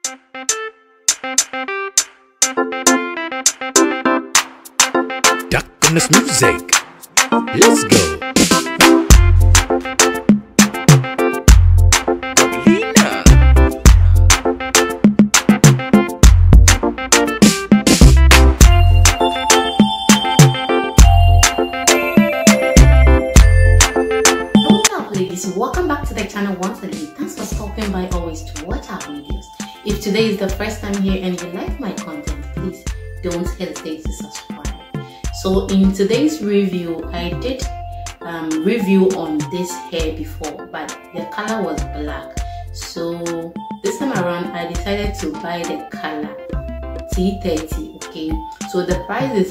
Darkness music. Let's go. Welcome back to the channel once again. Thanks for stopping by always to watch our videos. If today is the first time here and you like my content, please don't hesitate to subscribe. So in today's review, I did review on this hair before, but the color was black. So this time around I decided to buy the color T30. Okay, so the price is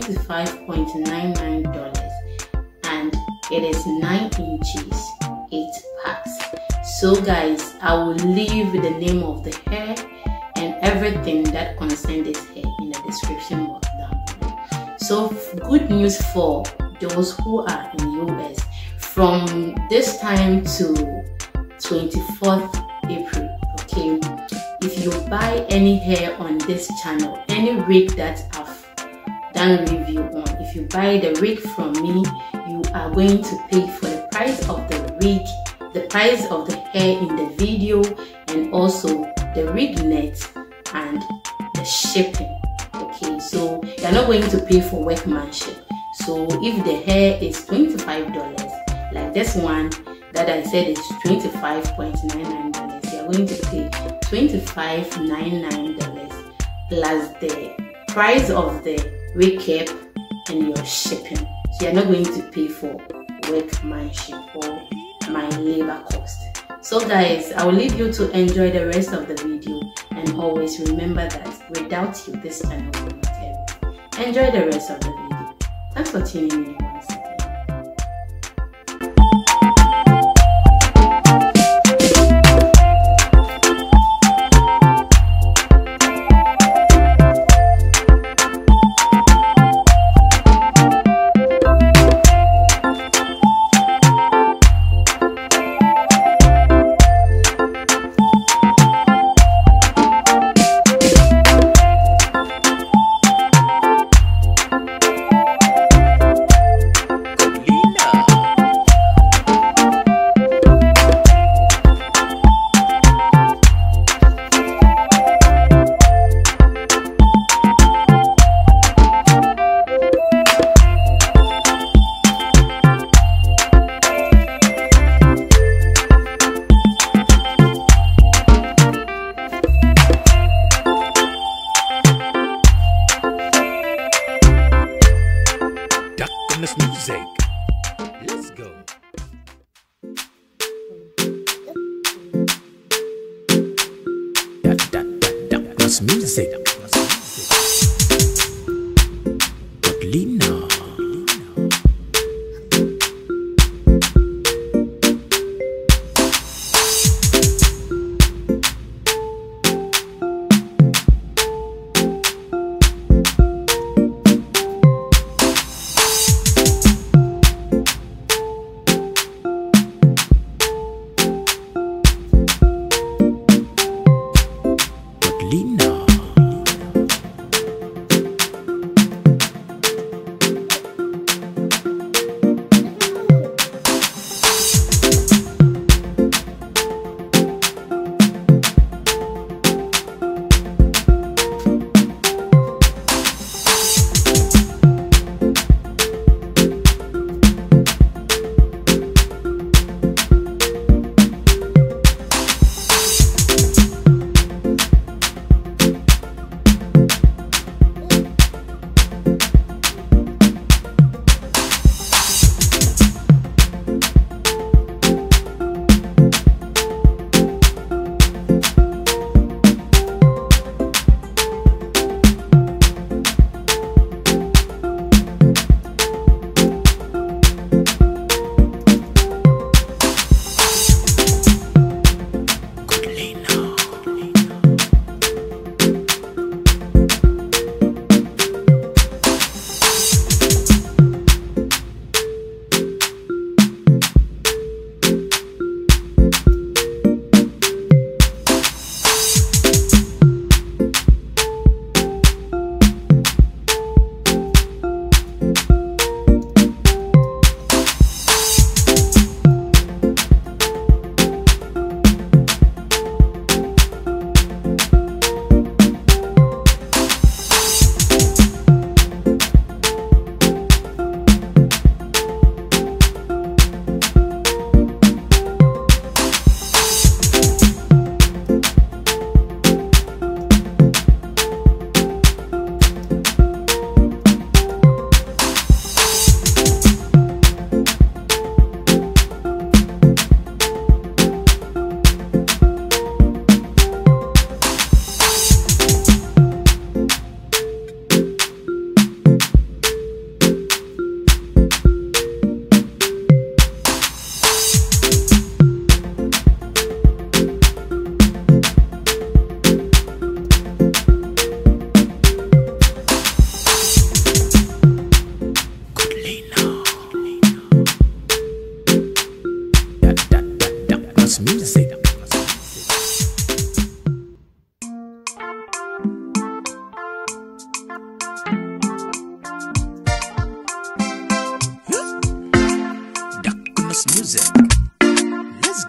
$25.99 and it is 9 inches 8 packs. So guys, I will leave the name of the hair and everything that concerns this hair in the description box down below. So good news for those who are in US, from this time to 24th April, okay, if you buy any hair on this channel, any wig that I've done review on, if you buy the wig from me, you are going to pay for the price of the wig, the price of the hair in the video, and also the wig net and the shipping. Okay, so you're not going to pay for workmanship. So if the hair is $25, like this one that I said is $25.99, you're going to pay $25.99 plus the price of the wig cap and your shipping. So you're not going to pay for workmanship or my labor cost. So guys, I will leave you to enjoy the rest of the video, and always remember that without you this channel will not end. Enjoy the rest of the video. Thanks for tuning in once again. Darkness music. Let's go. Darkness music. Lina.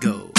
go.